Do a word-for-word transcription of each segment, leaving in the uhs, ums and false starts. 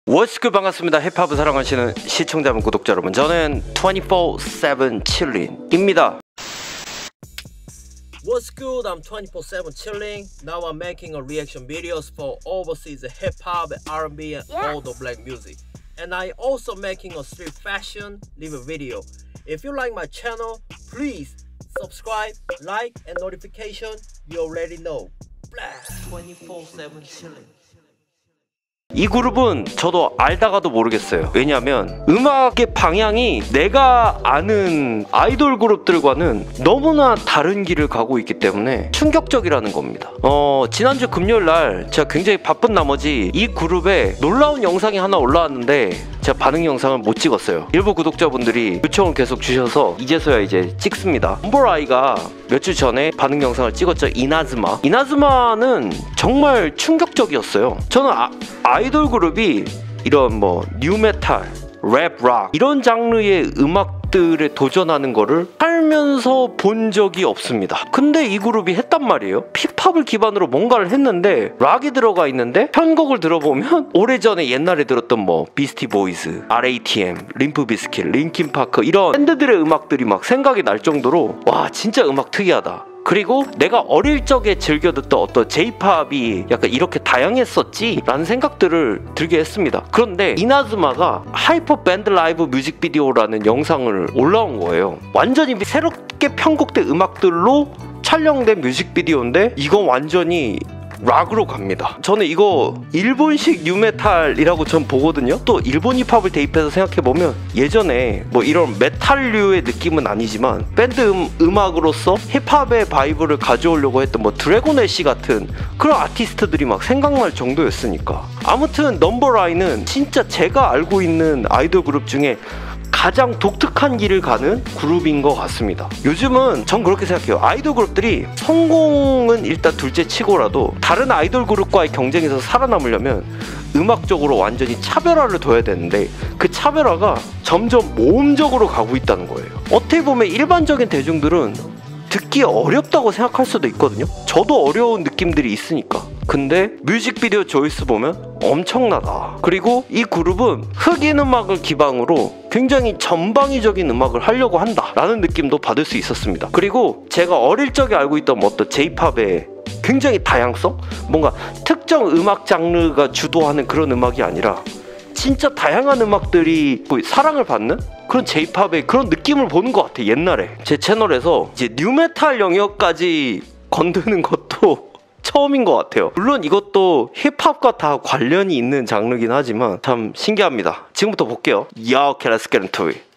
What's good, 반갑습니다. 힙합을 사랑하시는 시청자분, 구독자 여러분, 저는 twenty-four seven chilling입니다. What's good? I'm twenty-four seven chilling. Now I'm making a reaction videos for overseas hip hop, R and B, and Yeah. all the black music. And I also making a street fashion live video. If you like my channel, please subscribe, like, and notification. You already know. twenty-four seven chilling. 이 그룹은 저도 알다가도 모르겠어요. 왜냐면 음악의 방향이 내가 아는 아이돌 그룹들과는 너무나 다른 길을 가고 있기 때문에 충격적이라는 겁니다. 어, 지난주 금요일날 제가 굉장히 바쁜 나머지 이 그룹의 놀라운 영상이 하나 올라왔는데 제가 반응 영상을 못 찍었어요. 일부 구독자분들이 요청을 계속 주셔서 이제서야 이제 찍습니다. 넘버라이가 몇 주 전에 반응 영상을 찍었죠. 이나즈마. 이나즈마는 정말 충격적이었어요. 저는 아, 아이돌 그룹이 이런 뭐 뉴메탈, 랩, 락 이런 장르의 음악들에 도전하는 거를 살면서 본 적이 없습니다. 근데 이 그룹이 했단 말이에요. 힙합을 기반으로 뭔가를 했는데 락이 들어가 있는데 편곡을 들어보면 오래전에 옛날에 들었던 뭐 비스티 보이즈, 알에이티엠, 림프 비스킷, 링킨 파크 이런 밴드들의 음악들이 막 생각이 날 정도로 와, 진짜 음악 특이하다. 그리고 내가 어릴 적에 즐겨 듣던 어떤 제이팝이 약간 이렇게 다양했었지 라는 생각들을 들게 했습니다. 그런데 이나즈마가 하이퍼 밴드 라이브 뮤직비디오라는 영상을 올라온 거예요. 완전히 새롭게 편곡된 음악들로 촬영된 뮤직비디오인데 이건 완전히 락으로 갑니다. 저는 이거 일본식 뉴메탈이라고 전 보거든요. 또 일본 힙합을 대입해서 생각해보면 예전에 뭐 이런 메탈류의 느낌은 아니지만 밴드 음, 음악으로서 힙합의 바이브를 가져오려고 했던 뭐 드래곤 애쉬 같은 그런 아티스트들이 막 생각날 정도였으니까. 아무튼 넘버라인은 진짜 제가 알고 있는 아이돌 그룹 중에 가장 독특한 길을 가는 그룹인 것 같습니다. 요즘은 전 그렇게 생각해요. 아이돌 그룹들이 성공은 일단 둘째 치고라도 다른 아이돌 그룹과의 경쟁에서 살아남으려면 음악적으로 완전히 차별화를 둬야 되는데 그 차별화가 점점 모험적으로 가고 있다는 거예요. 어떻게 보면 일반적인 대중들은 듣기 어렵다고 생각할 수도 있거든요. 저도 어려운 느낌들이 있으니까. 근데 뮤직비디오 조회수 보면 엄청나다. 그리고 이 그룹은 흑인 음악을 기반으로 굉장히 전방위적인 음악을 하려고 한다 라는 느낌도 받을 수 있었습니다. 그리고 제가 어릴 적에 알고 있던 뭐 어떤 제이팝의 굉장히 다양성? 뭔가 특정 음악 장르가 주도하는 그런 음악이 아니라 진짜 다양한 음악들이 사랑을 받는 그런 제이팝의 그런 느낌을 보는 것 같아. 옛날에 제 채널에서 이제 뉴메탈 영역까지 건드는 것도 처음인 것 같아요. 물론 이것도 힙합과 다 관련이 있는 장르긴 하지만 참 신기합니다. 지금부터 볼게요. Yo, okay, let's get into it.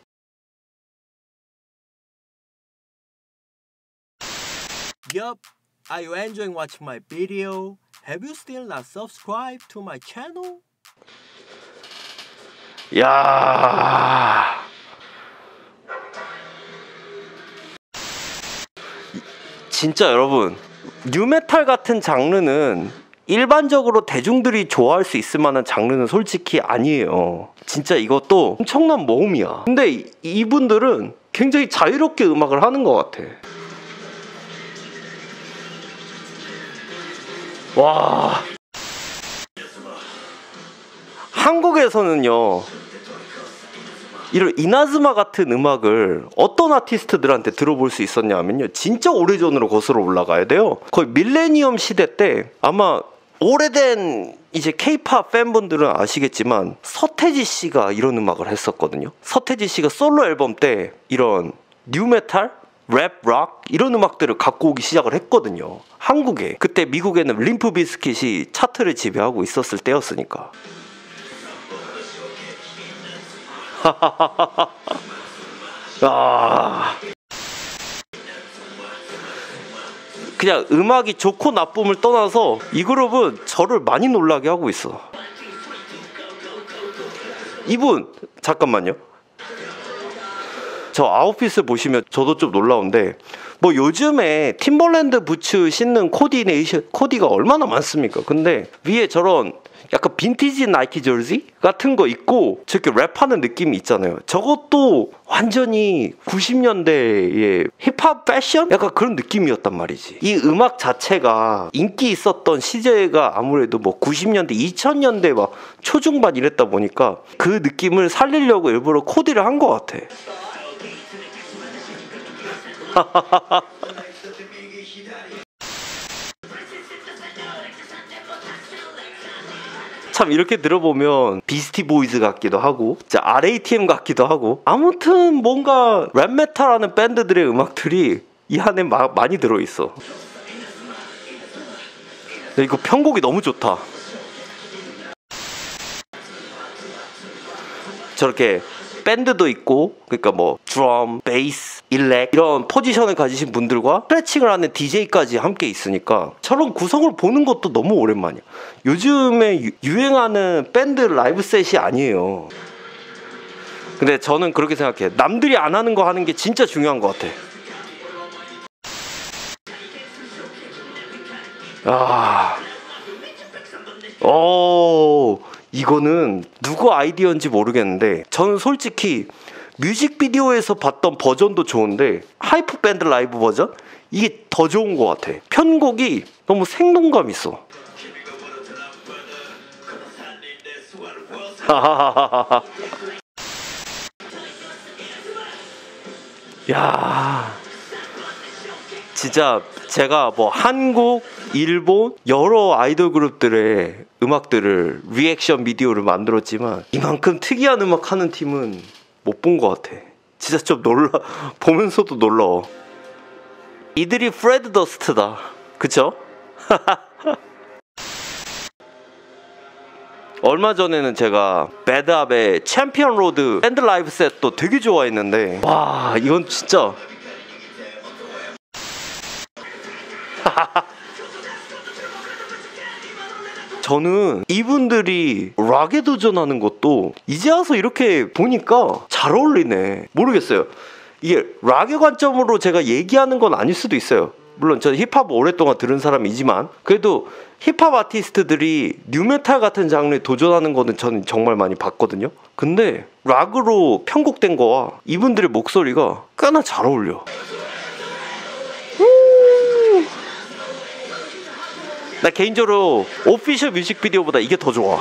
Yup, are you enjoying watching my video? Have you still not subscribed to my channel? 야, 진짜 여러분, 뉴메탈 같은 장르는 일반적으로 대중들이 좋아할 수 있을 만한 장르는 솔직히 아니에요. 진짜 이것도 엄청난 모험이야. 근데 이, 이분들은 굉장히 자유롭게 음악을 하는 것 같아. 와, 한국에서는요 이런 이나즈마 같은 음악을 어떤 아티스트들한테 들어볼 수 있었냐면요, 진짜 오래전으로 거슬러 올라가야 돼요. 거의 밀레니엄 시대 때 아마 오래된 이제 케이팝 팬분들은 아시겠지만 서태지 씨가 이런 음악을 했었거든요. 서태지 씨가 솔로 앨범 때 이런 뉴메탈, 랩, 락 이런 음악들을 갖고 오기 시작을 했거든요. 한국에. 그때 미국에는 림프 비스킷이 차트를 지배하고 있었을 때였으니까. 아, 그냥 음악이 좋고 나쁨을 떠나서 이 그룹은 저를 많이 놀라게 하고 있어. 이분 잠깐만요. 저 아웃핏을 보시면 저도 좀 놀라운데 뭐 요즘에 팀벌랜드 부츠 신는 코디네이션 코디가 얼마나 많습니까? 근데 위에 저런 약간 빈티지 나이키 저지 같은 거 입고 저렇게 랩하는 느낌이 있잖아요. 저것도 완전히 구십 년대의 힙합 패션? 약간 그런 느낌이었단 말이지. 이 음악 자체가 인기 있었던 시제가 아무래도 뭐 구십 년대, 이천 년대 막 초중반 이랬다 보니까 그 느낌을 살리려고 일부러 코디를 한 것 같아. 참 이렇게 들어보면 비스티 보이즈 같기도 하고 알에이티엠 같기도 하고 아무튼 뭔가 랩메탈하는 밴드들의 음악들이 이 안에 마, 많이 들어있어. 이거 편곡이 너무 좋다. 저렇게 밴드도 있고 그러니까 뭐 드럼, 베이스, 일렉 이런 포지션을 가지신 분들과 스트레칭을 하는 디제이까지 함께 있으니까 저런 구성을 보는 것도 너무 오랜만이야. 요즘에 유, 유행하는 밴드 라이브 셋이 아니에요. 근데 저는 그렇게 생각해. 남들이 안 하는 거 하는 게 진짜 중요한 것 같아. 아, 오, 이거는 누구 아이디어인지 모르겠는데 저는 솔직히 뮤직비디오에서 봤던 버전도 좋은데 하이프 밴드 라이브 버전? 이게 더 좋은 것 같아. 편곡이 너무 생동감 있어. 야, 진짜 제가 뭐 한국, 일본 여러 아이돌 그룹들의 음악들을 리액션 비디오를 만들었지만 이만큼 특이한 음악 하는 팀은 못 본 것 같아. 진짜 좀 놀라, 보면서도 놀라워. 이들이 프레드 더스트다. 그쵸? 얼마 전에는 제가 배드압의 챔피언 로드 밴드 라이브 셋도 되게 좋아했는데 와, 이건 진짜 저는 이분들이 락에 도전하는 것도 이제 와서 이렇게 보니까 잘 어울리네. 모르겠어요. 이게 락의 관점으로 제가 얘기하는 건 아닐 수도 있어요. 물론 저는 힙합 오랫동안 들은 사람이지만 그래도 힙합 아티스트들이 뉴메탈 같은 장르에 도전하는 거는 저는 정말 많이 봤거든요. 근데 락으로 편곡된 거와 이분들의 목소리가 꽤나 잘 어울려. 나 개인적으로 오피셜 뮤직비디오보다 이게 더 좋아.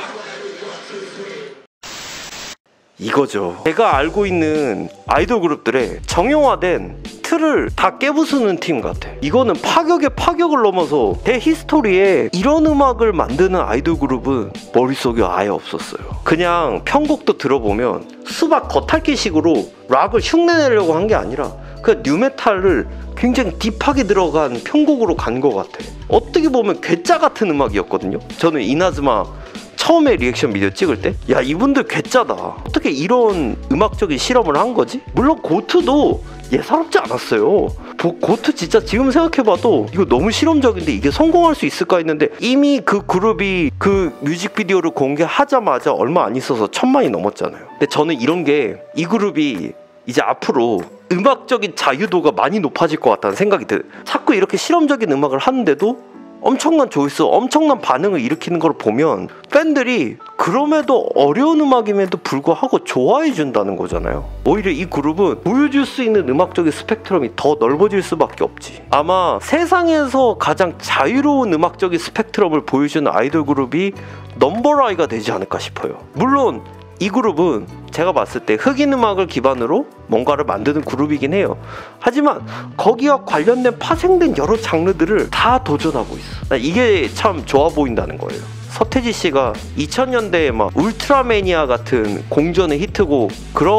이거죠. 제가 알고 있는 아이돌 그룹들의 정형화된 틀을 다 깨부수는 팀 같아. 이거는 파격에 파격을 넘어서 대 히스토리에 이런 음악을 만드는 아이돌 그룹은 머릿속에 아예 없었어요. 그냥 편곡도 들어보면 수박 겉핥기식으로 락을 흉내내려고 한 게 아니라 그 뉴메탈을 굉장히 딥하게 들어간 편곡으로 간 것 같아. 어떻게 보면 괴짜 같은 음악이었거든요. 저는 이나즈마 처음에 리액션 비디오 찍을 때 야, 이분들 괴짜다. 어떻게 이런 음악적인 실험을 한 거지? 물론 고트도 예사롭지 않았어요. 고트 진짜 지금 생각해봐도 이거 너무 실험적인데 이게 성공할 수 있을까 했는데 이미 그 그룹이 그 뮤직비디오를 공개하자마자 얼마 안 있어서 천만이 넘었잖아요. 근데 저는 이런 게 이 그룹이 이제 앞으로 음악적인 자유도가 많이 높아질 것 같다는 생각이 들어요. 자꾸 이렇게 실험적인 음악을 하는데도 엄청난 조회수, 엄청난 반응을 일으키는 걸 보면 팬들이 그럼에도 어려운 음악임에도 불구하고 좋아해 준다는 거잖아요. 오히려 이 그룹은 보여줄 수 있는 음악적인 스펙트럼이 더 넓어질 수밖에 없지. 아마 세상에서 가장 자유로운 음악적인 스펙트럼을 보여주는 아이돌 그룹이 넘버라이가 되지 않을까 싶어요. 물론 이 그룹은 제가 봤을 때 흑인 음악을 기반으로 뭔가를 만드는 그룹이긴 해요. 하지만 거기와 관련된 파생된 여러 장르들을 다 도전하고 있어. 이게 참 좋아 보인다는 거예요. 서태지 씨가 이천 년대에 막 울트라매니아 같은 공전의 히트곡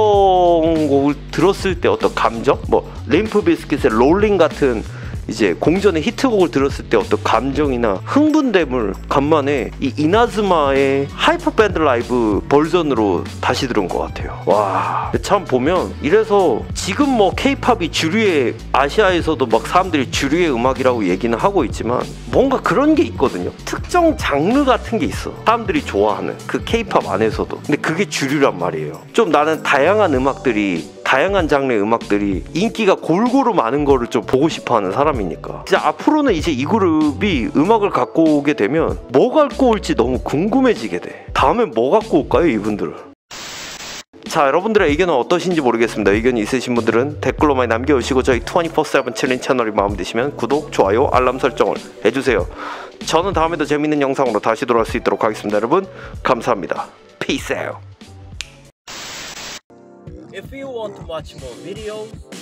그런 곡을 들었을 때 어떤 감정? 뭐 림프 비스킷의 롤링 같은 이제 공전의 히트곡을 들었을 때 어떤 감정이나 흥분됨을 간만에 이 이나즈마의 하이퍼 밴드 라이브 버전으로 다시 들은 것 같아요. 와, 참 보면 이래서 지금 뭐 케이팝이 주류의 아시아에서도 막 사람들이 주류의 음악이라고 얘기는 하고 있지만 뭔가 그런 게 있거든요. 특정 장르 같은 게 있어. 사람들이 좋아하는 그 케이팝 안에서도. 근데 그게 주류란 말이에요. 좀 나는 다양한 음악들이 다양한 장르의 음악들이 인기가 골고루 많은 거를 좀 보고 싶어하는 사람이니까 진짜 앞으로는 이제 이 그룹이 음악을 갖고 오게 되면 뭐 갖고 올지 너무 궁금해지게 돼. 다음엔 뭐 갖고 올까요 이분들은? 자, 여러분들의 의견은 어떠신지 모르겠습니다. 의견이 있으신 분들은 댓글로 많이 남겨주시고 저희 이십사 세븐 칠린 채널이 마음에 드시면 구독, 좋아요, 알람 설정을 해주세요. 저는 다음에도 재밌는 영상으로 다시 돌아올 수 있도록 하겠습니다. 여러분 감사합니다. Peace out. If you want to watch more videos,